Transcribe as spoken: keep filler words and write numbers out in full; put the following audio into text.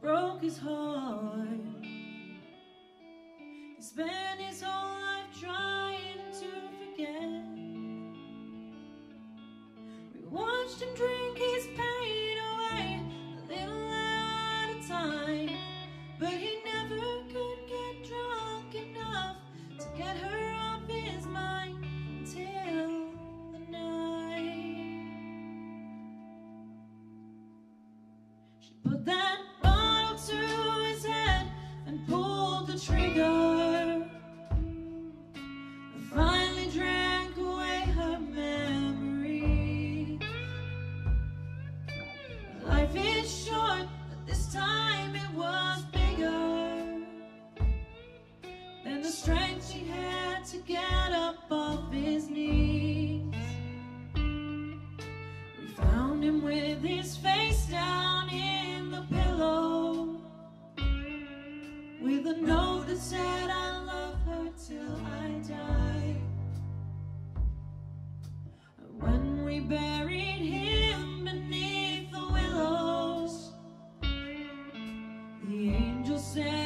broke his heart. He spent his whole life trying to forget. We watched him drink his pain away, a little at a time, but he never could get drunk enough to get her off his mind till the night. She put that bottle to his head and pulled the trigger. Finally drank away her memory. Life is short, but this time it was bigger than the strength she had to get up off his knees. We found him with his face down in the pillow, with a note that said, I love her till I die. When we buried him beneath the willows, the angel said,